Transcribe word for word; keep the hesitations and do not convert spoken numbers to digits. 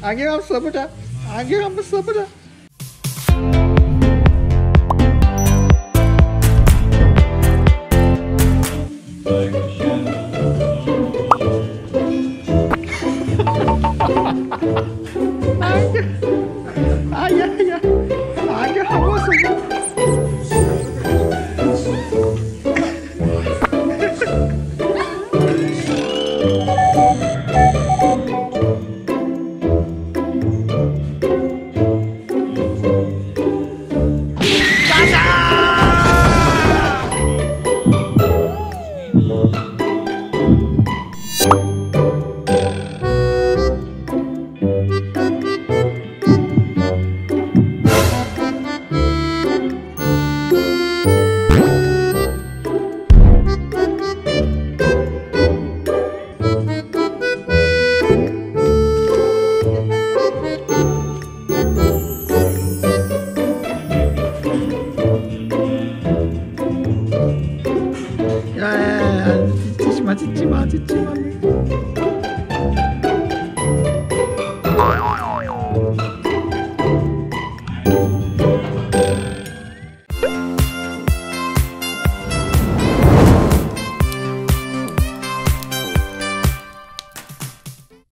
안경 한번 써보자. 안경 한번 써보자. 안경. 아야야. 안경 한번 써보자. 야야야, 짖지마 짖지마 짖지마.